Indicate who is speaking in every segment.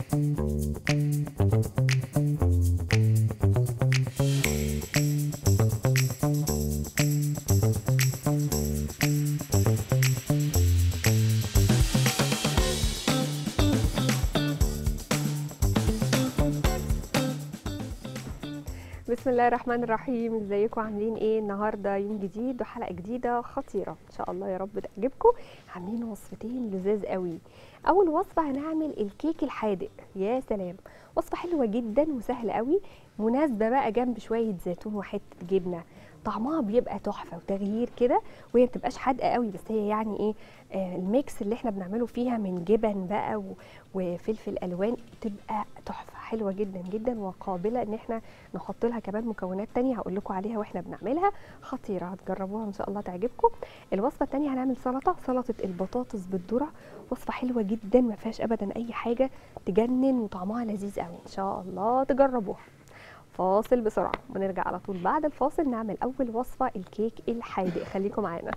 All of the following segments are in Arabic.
Speaker 1: بسم الله الرحمن الرحيم. ازيكم عاملين ايه؟ النهارده يوم جديد وحلقه جديده خطيره ان شاء الله، يا رب تعجبكم. عاملين وصفتين لذاذ قوي. اول وصفه هنعمل الكيك الحادق. يا سلام، وصفه حلوه جدا وسهله قوي، مناسبه بقى جنب شويه زيتون وحته جبنه. طعمها بيبقى تحفه وتغيير كده، وهي بتبقاش حادقه قوي، بس هي يعني ايه، الميكس اللي احنا بنعمله فيها من جبن بقى وفلفل الوان، تبقى تحفه حلوه جدا جدا، وقابله ان احنا نحط لها كمان مكونات تانية هقول لكم عليها واحنا بنعملها، خطيره، هتجربوها ان شاء الله تعجبكم. الوصفه التانية هنعمل سلطه البطاطس بالذره، وصفه حلوه جدا ما فيهاش ابدا اي حاجه، تجنن وطعمها لذيذ قوي، ان شاء الله تجربوها. فاصل بسرعه ونرجع على طول بعد الفاصل نعمل اول وصفه الكيك الحادق، خليكم معانا.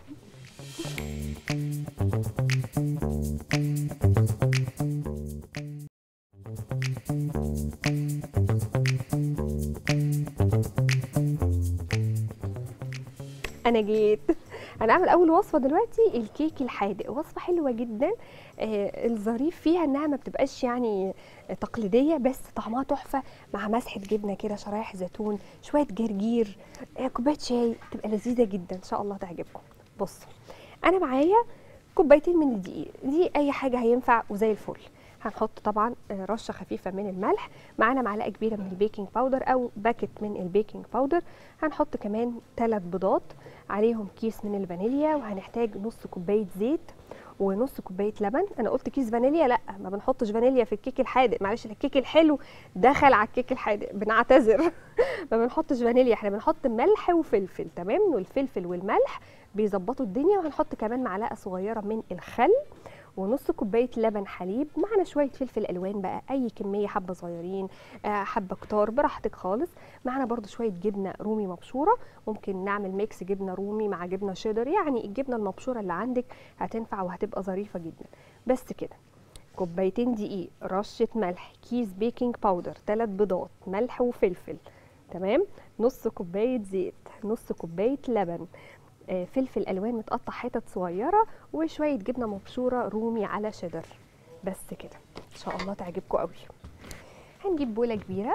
Speaker 1: انا جيت. هنعمل اول وصفه دلوقتي الكيك الحادق، وصفه حلوه جدا. الظريف فيها انها ما بتبقاش يعني تقليديه، بس طعمها تحفه، مع مسحه جبنه كده، شرايح زيتون، شويه جرجير، كوبايه شاي، تبقى لذيذه جدا ان شاء الله تعجبكم. بصوا، انا معايا كوبايتين من الدقيق، دي اي حاجه هينفع وزي الفل. هنحط طبعا رشه خفيفه من الملح، معانا معلقه كبيره من البيكنج باودر او باكت من البيكنج باودر، هنحط كمان 3 بيضات، عليهم كيس من الفانيليا، وهنحتاج نص كوبايه زيت ونص كوبايه لبن. انا قلت كيس فانيليا، لا ما بنحطش فانيليا في الكيك الحادق، معلش، الكيك الحلو دخل على الكيك الحادق، بنعتذر. ما بنحطش فانيليا، احنا بنحط ملح وفلفل، تمام، والفلفل والملح بيظبطوا الدنيا. وهنحط كمان معلقه صغيره من الخل ونص كوبايه لبن حليب، معنا شويه فلفل الوان بقى، اي كميه، حبه صغيرين حبه كتار براحتك خالص. معنا برده شويه جبنه رومي مبشوره، ممكن نعمل ميكس جبنه رومي مع جبنه شيدر، يعني الجبنه المبشوره اللي عندك هتنفع وهتبقى ظريفه جدا. بس كده، كوبايتين دقيق، رشه ملح، كيس بيكنج باودر، 3 بيضات، ملح وفلفل، تمام، نص كوبايه زيت، نص كوبايه لبن، فلفل الوان متقطع حتت صغيره، وشويه جبنه مبشوره رومي على شيدر. بس كده ان شاء الله تعجبكم قوي. هنجيب بوله كبيره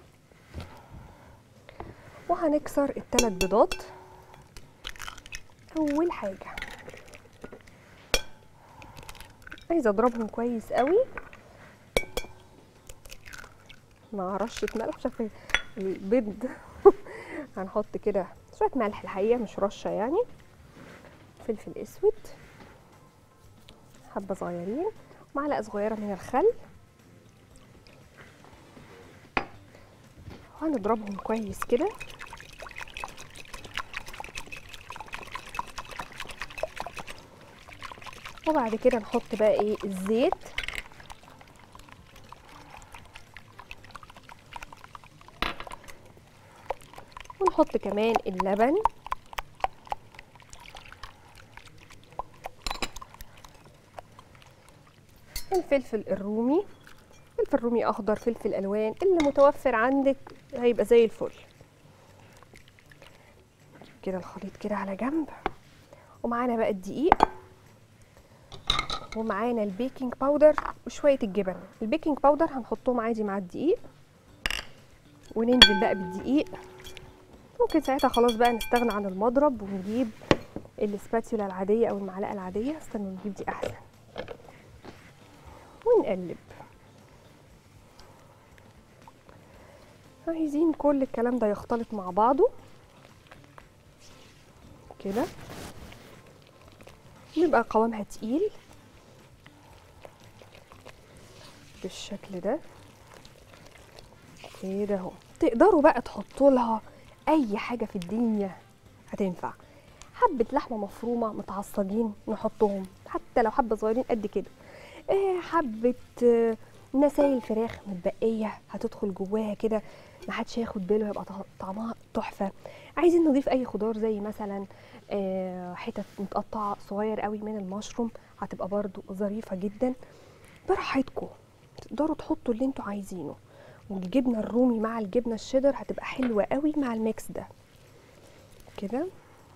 Speaker 1: وهنكسر ال3 بيضات. اول حاجه عايزه اضربهم كويس قوي مع رشه ملح، شايفه البيض. هنحط كده شويه ملح الحقيقه، مش رشه يعني، فلفل اسود حبه صغيرين، معلقه صغيره من الخل، وهنضربهم كويس كده. وبعد كده نحط بقى ايه، الزيت، ونحط كمان اللبن، الفلفل الرومي، فلفل رومي اخضر، فلفل الوان اللي متوفر عندك هيبقى زي الفل. كده الخليط كده على جنب، ومعانا بقى الدقيق، ومعانا البيكنج باودر وشويه الجبن. البيكنج باودر هنحطهم عادي مع الدقيق، وننزل بقى بالدقيق. ممكن ساعتها خلاص بقى نستغنى عن المضرب ونجيب الاسباتيولا العاديه او المعلقه العاديه، استنوا نجيب دي احسن، ونقلب. عايزين كل الكلام ده يختلط مع بعضه كده، يبقى قوامها تقيل بالشكل ده كده اهو. تقدروا بقى تحطوا لها اي حاجه في الدنيا هتنفع، حبه لحمه مفرومه متعصجين نحطهم، حتى لو حبه صغيرين قد كده، حبه نسايل فراخ متبقيه هتدخل جواها كده، ما حدش هياخد باله، هيبقى طعمها تحفه. عايزين نضيف اي خضار زي مثلا حتت متقطعه صغير قوي من المشروم، هتبقى برضو ظريفه جدا. براحتكم تقدروا تحطوا اللي انتوا عايزينه. والجبنه الرومي مع الجبنه الشيدر هتبقى حلوه قوي مع الميكس ده كده.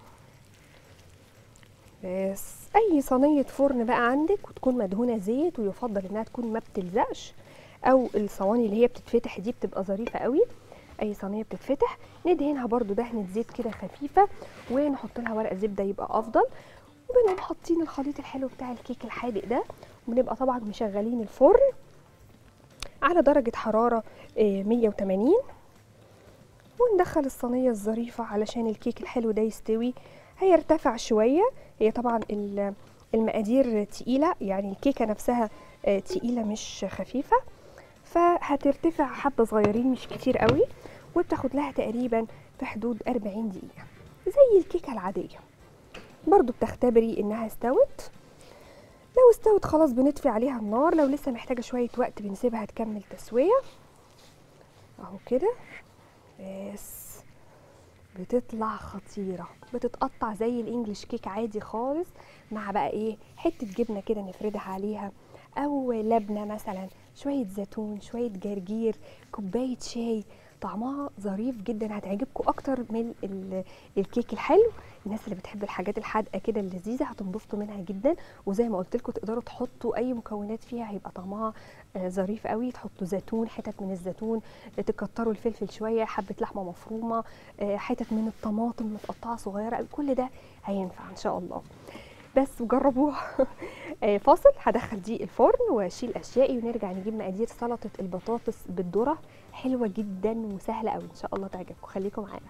Speaker 1: بس اي صينيه فرن بقى عندك وتكون مدهونه زيت، ويفضل انها تكون ما بتلزقش، او الصواني اللي هي بتتفتح دي بتبقى ظريفه قوي. اي صينيه بتتفتح ندهنها برده دهنه زيت كده خفيفه، ونحط لها ورق زبده يبقى افضل. وبنقوم حاطين الخليط الحلو بتاع الكيك الحادق ده، وبنبقى طبعا مشغلين الفرن على درجه حراره 180، وندخل الصينيه الظريفه علشان الكيك الحلو ده يستوي. هيرتفع شويه، هي طبعا المقادير تقيله، يعني الكيكه نفسها تقيله مش خفيفه، فهترتفع حبه صغيرين مش كتير قوي، وبتاخد لها تقريبا في حدود 40 دقيقه زي الكيكه العاديه. برضو بتختبري انها استوت. لو استوت خلاص بنطفي عليها النار، لو لسه محتاجه شويه وقت بنسيبها تكمل تسويه اهو كده. بس بتطلع خطيره، بتتقطع زي الانجليش كيك عادي خالص، مع بقى ايه حته جبنه كده نفردها عليها، او لبنه مثلا، شويه زيتون، شويه جرجير، كوبايه شاي. طعمها ظريف جدا، هتعجبكم اكتر من الكيك الحلو. الناس اللي بتحب الحاجات الحادقه كده اللذيذه هتنبسطوا منها جدا. وزي ما قلت لكم تقدروا تحطوا اي مكونات فيها، هيبقى طعمها ظريف قوي. تحطوا زيتون، حتت من الزيتون، تكتروا الفلفل شويه، حبه لحمه مفرومه، حتت من الطماطم متقطعه صغيره قوي، كل ده هينفع ان شاء الله. بس جربوها. فاصل، هدخل دي الفرن واشيل اشيائي، ونرجع نجيب مقادير سلطه البطاطس بالذره، حلوه جدا وسهله قوي ان شاء الله تعجبكم. خليكم معانا.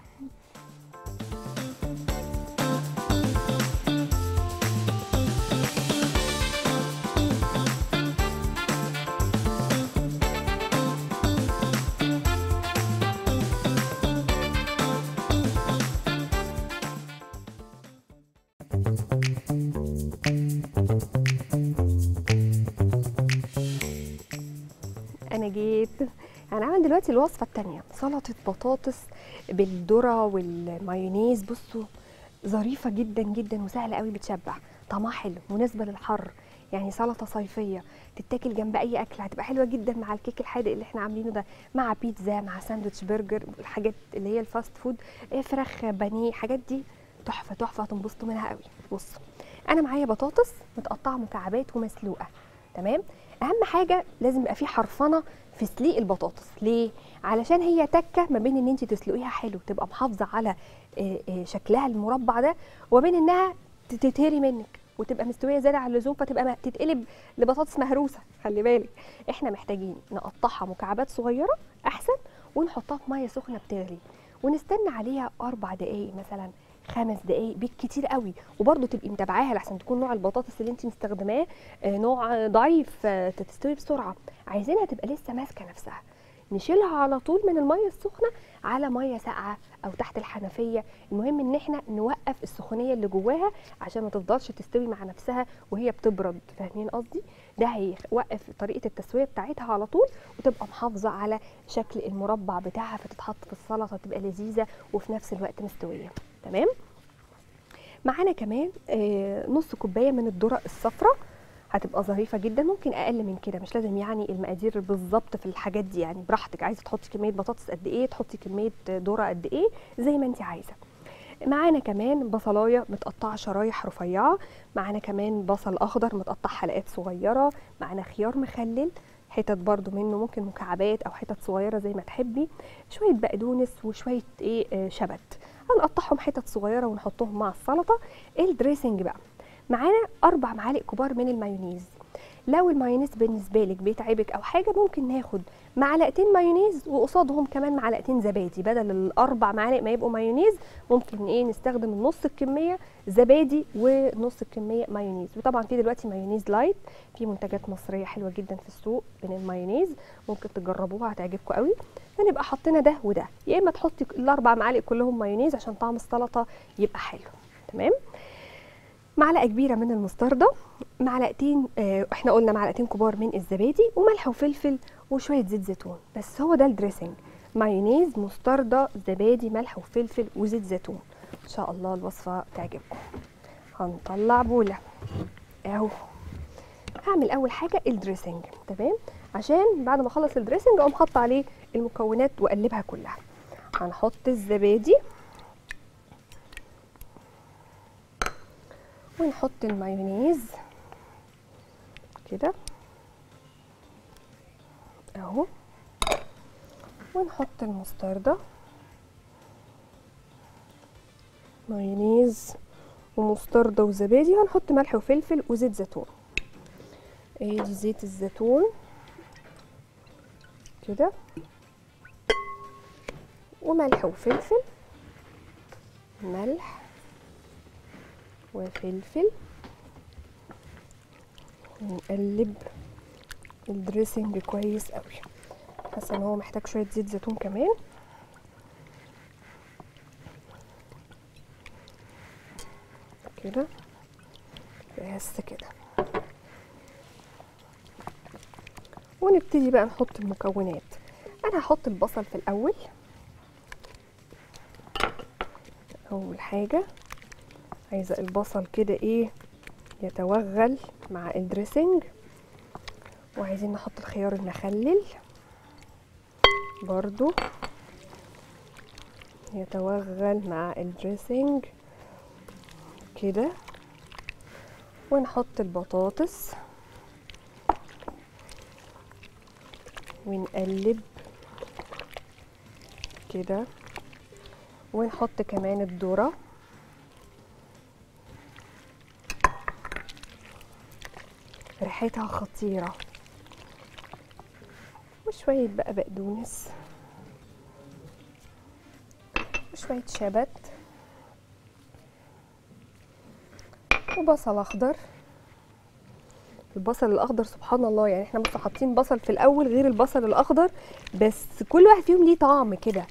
Speaker 1: انا جيت هنعمل دلوقتي الوصفه الثانيه، سلطه بطاطس بالذره والمايونيز. بصوا ظريفه جدا جدا وسهله قوي، بتشبع، طعمها حلو، مناسبه للحر، يعني سلطه صيفيه تتاكل جنب اي اكل، هتبقى حلوه جدا مع الكيك الحادق اللي احنا عاملينه ده، مع بيتزا، مع ساندوتش، برجر، الحاجات اللي هي الفاست فود، فراخ بانيه، الحاجات دي تحفه تحفه، هتنبسطوا منها قوي. بصوا انا معايا بطاطس متقطعه مكعبات ومسلوقه، تمام. اهم حاجه لازم يبقى في حرفنه في سليق البطاطس. ليه؟ علشان هي تكه ما بين ان انت تسلقيها حلو تبقى محافظه على شكلها المربع ده، وبين انها تتهري منك وتبقى مستويه زياده عن اللزوم فتبقى تتقلب لبطاطس مهروسه. خلي بالك احنا محتاجين نقطعها مكعبات صغيره احسن، ونحطها في ميه سخنه بتغلي، ونستنى عليها 4 دقايق مثلا، 5 دقايق بالكتير قوي. وبرده تبقي متابعاها لحسن تكون نوع البطاطس اللي انت مستخدماه نوع ضعيف تستوي بسرعه. عايزينها تبقى لسه ماسكه نفسها، نشيلها على طول من الميه السخنه على ميه ساقعه او تحت الحنفيه. المهم ان احنا نوقف السخونيه اللي جواها عشان ما تفضلش تستوي مع نفسها وهي بتبرد، فاهمين قصدي؟ ده هيوقف طريقه التسويه بتاعتها على طول، وتبقى محافظه على شكل المربع بتاعها، فتتحط في السلطه تبقى لذيذه وفي نفس الوقت مستويه، تمام. معانا كمان نص كوبايه من الذره الصفراء، هتبقى ظريفه جدا. ممكن اقل من كده، مش لازم يعني المقادير بالظبط في الحاجات دي، يعني براحتك، عايزه تحطي كميه بطاطس قد ايه تحطي كميه ذره قد ايه زي ما انت عايزه. معانا كمان بصلايه متقطعه شرايح رفيعه، معانا كمان بصل اخضر متقطع حلقات صغيره، معانا خيار مخلل حتت برضو منه، ممكن مكعبات او حتت صغيره زي ما تحبي، شويه بقدونس وشويه شبت، هنقطعهم حتت صغيره ونحطهم مع السلطه. الدريسنج بقى معانا 4 معالق كبار من المايونيز. لو المايونيز بالنسبه لك بيتعبك او حاجه، ممكن ناخد معلقتين مايونيز وقصادهم كمان معلقتين زبادي، بدل ال4 معالق ما يبقوا مايونيز ممكن نستخدم نص الكميه زبادي ونص الكميه مايونيز. وطبعا في دلوقتي مايونيز لايت، في منتجات مصريه حلوه جدا في السوق من المايونيز، ممكن تجربوها هتعجبكم قوي. فنبقى حطينا ده وده، يا اما تحطي ال4 معالق كلهم مايونيز عشان طعم السلطه يبقى حلو، تمام. معلقه كبيره من المستردة، معلقتين احنا قلنا معلقتين كبار من الزبادي، وملح وفلفل وشويه زيت زيتون. بس هو ده الدريسنج، مايونيز، مستردة، زبادي، ملح وفلفل وزيت زيتون. ان شاء الله الوصفه تعجبكم. هنطلع بوله اهو. هعمل اول حاجه الدريسنج، تمام. عشان بعد ما اخلص الدريسنج اقوم حاطه عليه المكونات واقلبها كلها. هنحط الزبادي ونحط المايونيز كده اهو، ونحط المستردة، مايونيز ومستردة وزبادي. هنحط ملح وفلفل وزيت زيتون. ادي زيت الزيتون كده، وملح وفلفل، ملح وفلفل، ونقلب الدريسنج كويس قوي. حاسه ان هو محتاج شويه زيت زيتون كمان. كده بس كده. ونبتدي بقى نحط المكونات. انا هحط البصل في الاول. اول حاجه عايزه البصل كده ايه يتوغل مع الدريسنج. وعايزين نحط الخيار المخلل برضو يتوغل مع الدريسنج كده. ونحط البطاطس ونقلب كده. ونحط كمان الذرة ريحتها خطيرة، وشوية بقى بقدونس وشوية شبت وبصل اخضر. البصل الاخضر سبحان الله، يعني احنا مش حاطين بصل في الاول غير البصل الاخضر، بس كل واحد فيهم ليه طعم كده.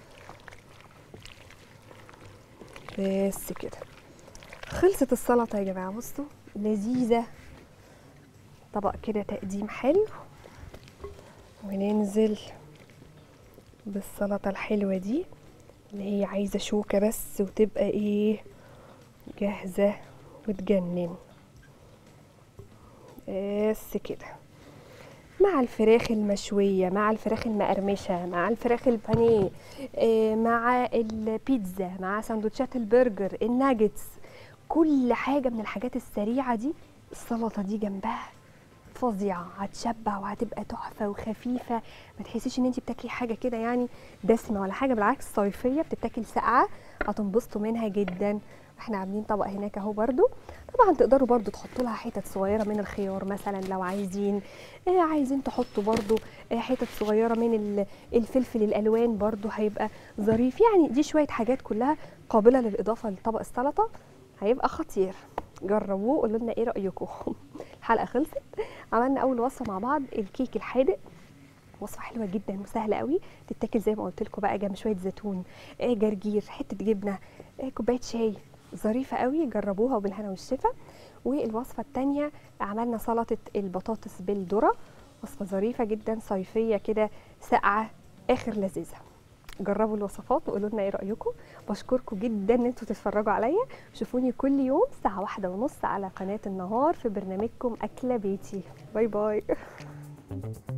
Speaker 1: بس كده خلصت السلطه يا جماعه. بصوا لذيذه، طبق كده تقديم حلو. وننزل بالسلطه الحلوه دي اللي هي عايزه شوكه بس وتبقى ايه جاهزه وتجنن. بس كده مع الفراخ المشوية، مع الفراخ المقرمشة، مع الفراخ البانيه، مع البيتزا، مع سندوتشات البرجر، الناجتس، كل حاجة من الحاجات السريعة دي السلطة دي جنبها فظيعة، هتشبع وهتبقى تحفة وخفيفة. ما تحسيش ان انت بتاكلي حاجة كده يعني دسمة ولا حاجة، بالعكس صيفية بتتاكل ساقعة هتنبسطوا منها جدا. احنا عاملين طبق هناك اهو برضو. طبعا تقدروا برضو تحطوا لها حتت صغيرة من الخيار مثلا لو عايزين. عايزين تحطوا برضو حتت صغيرة من الفلفل الالوان برضو هيبقى ظريف. يعني دي شوية حاجات كلها قابلة للاضافة لطبق السلطة، هيبقى خطير. جربوه قولوا لنا ايه رايكم. الحلقه خلصت، عملنا اول وصفه مع بعض الكيك الحادق. وصفه حلوه جدا وسهله قوي، تتاكل زي ما قلت لكم بقى جنب شويه زيتون، جرجير، حته جبنه، كوبايه شاي، ظريفه قوي. جربوها وبالهنا والشفا. والوصفه الثانيه عملنا سلطه البطاطس بالذره، وصفه ظريفه جدا صيفيه كده ساقعه اخر لذيذه. جربوا الوصفات وقولوا لنا ايه رايكم. بشكركم جدا ان انتوا تتفرجوا عليا. شوفوني كل يوم الساعه 1:30 على قناه النهار في برنامجكم اكله بيتي. باي باي.